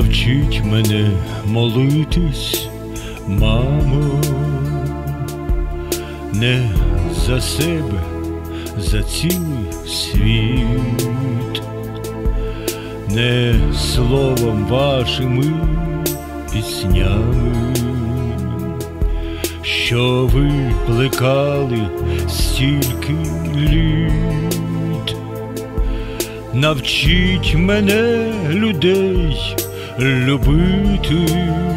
Навчіть мене молитись, мамо, не за себе, за цілий світ, не словом вашими піснями, що ви плекали стільки літ. Навчіть мене людей любити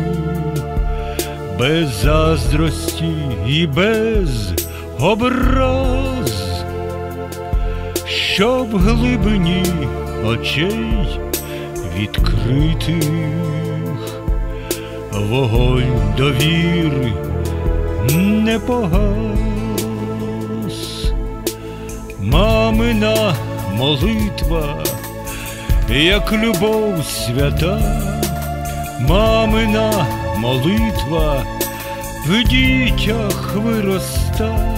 без заздрості і без образ, щоб глибині очей відкритих вогонь довіри не погас. Мамина молитва, як любов свята, мамина молитва в дітях вироста.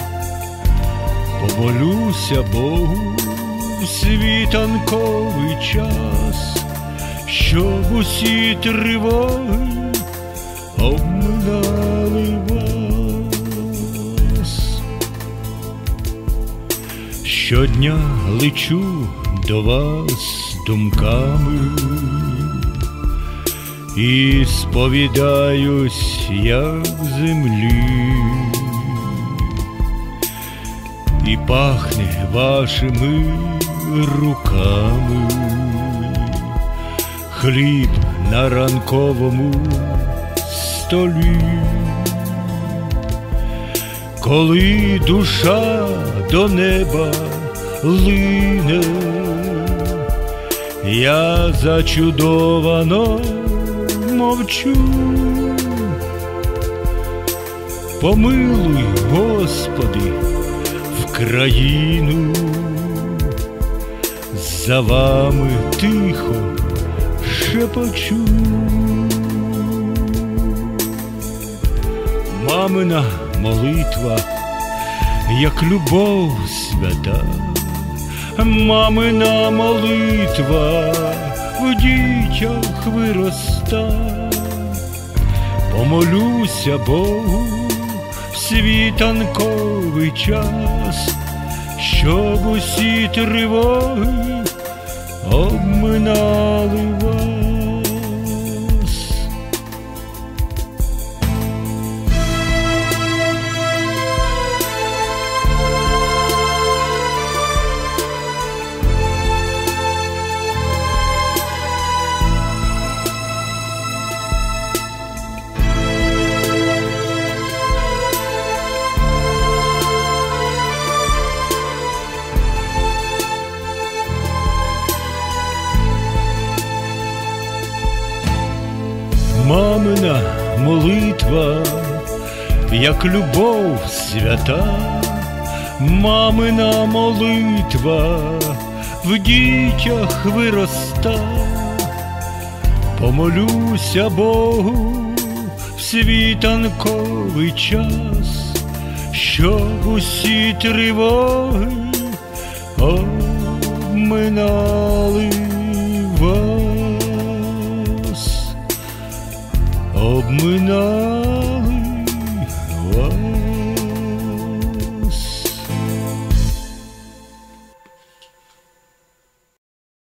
Помолюся Богу в світанковий час, щоб усі тривоги обминали вас. Щодня лечу до вас думками і сповідаюсь, як землі, і пахне вашими руками хліб на ранковому столі. Коли душа до неба лине, я зачудовано мовчу. Помилуй, Господи, в країну, за вами тихо шепочу. Мамина молитва, як любов свята, мамина молитва в дітях вироста. Помолюся Богу в світанковий час, щоб усі тривоги обминали вас. Мамина молитва, як любов свята, мамина молитва в дітях вироста. Помолюся Богу в світанковий час, щоб усі тривоги обминали вас. Обминали